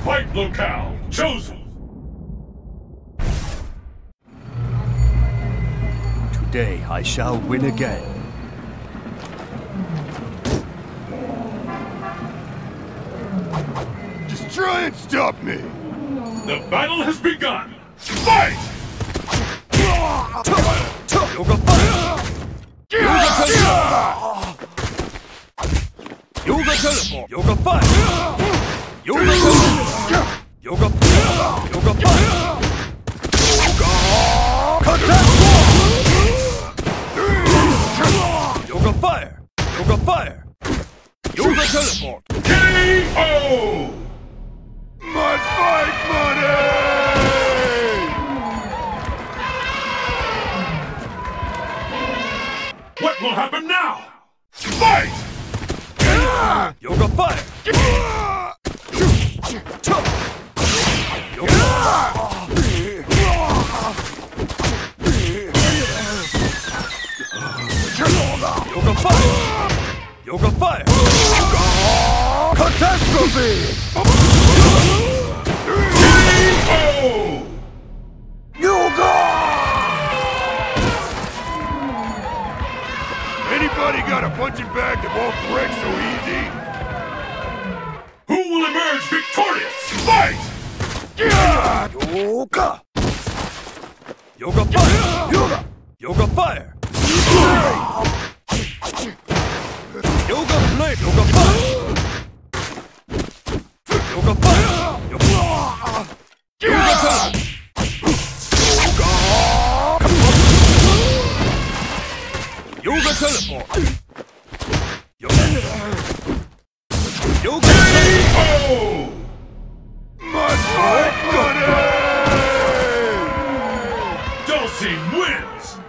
Fight locale chosen. Today I shall win again. Just try and stop me! The battle has begun. Fight! Yoga fire! Yoga teleport! Yoga fire! Yoga teleport! Yoga fire! Yoga fire! Contact force! Yoga fire! Yoga fire! Yoga teleport! KO! My fight money! What will happen now? Fight! Yoga fire! Yoga fire! Yoga fire! Catastrophe! KO! Yoga! Anybody got a punching bag that won't break so easy? Who will emerge victorious? Fight! Yoga! Yoga fire! Yoga! Yoga fire! Yoga flame! Yoga fire! Yoga fire! Yoga teleport! Yoga teleport! Yoga teleport! KO! My fight money! Dulcie wins!